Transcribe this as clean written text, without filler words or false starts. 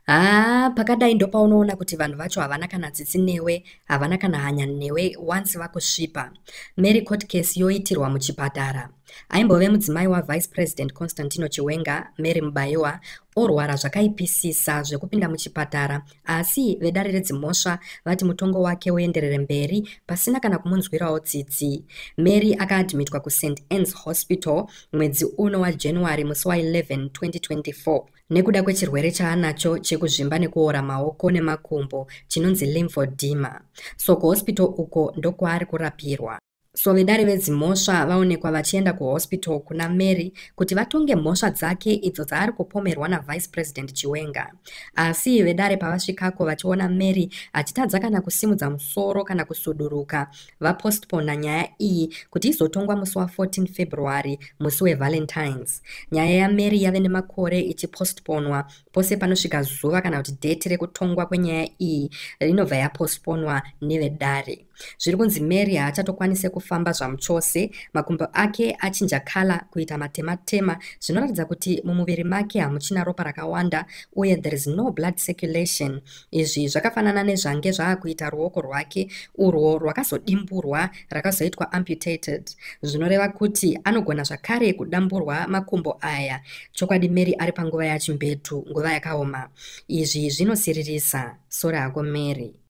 Pakadai ndopaunoona kuti vanhu vacho havana kana tsitsi newe, havana kana hanya newe once vakusvipa. Mary court case yoitirwa muchipatara. Aimbove mudzimai wavice president Constantino Chiwenga, Mary Mubayiwa, orwara zvakaipisisa zvekupinda muchipatara, asi vedare redzimhosva vati mutongo wake uenderere mberi pasina kana kumunzwirawo tsitsi. Mary akaadhimitwa kuSt Anne's Hospital mwedzi uno waJanuary musi wa11, 2024 nekuda kwechirwere chaanacho chekuzvimba nekuora maoko nemakumbo chinonzi lymphedema. So kuhospital uko ndokwaari kurapirwa. So vedare vedzimhosva vaonekwa vachienda kuhospital kuna Mary kuti vatonge mhosva dzake idzo dzaari kupomerwa navice president Chiwenga. Asi vedare pavasvikako vachiona Mary achitadza kana kusimudza musoro kana kusuduruka, vapostpona nyaya iyi kuti izotongwa musi wa14 February, musi weValentines. Nyaya yaMary yave nemakore ichipostponwa pose panosvika zuva kana kuti dheti rekutongwa kwenyaya iyi rinobva yapostponwa nevedare. Zviri kunzi Mary haachatokwanise kufamba zvamuchose, makumbo ake achinja kala kuita matema-tema, zvinoratidza kuti mumuviri make hamuchina ropa rakawanda uye there is no blood circulation. Izvi zvakafanana nezvange zvaakuita ruoko rwake urwo rwakazodimburwa rakazoitwa amputated. Zvinoreva kuti anogona zvakare kudamburwa makumbo aya. Chokwadi Mary ari panguva yachimbetu, nguva yakaoma. Izvi zvinosiririsa. Sora hako Mary.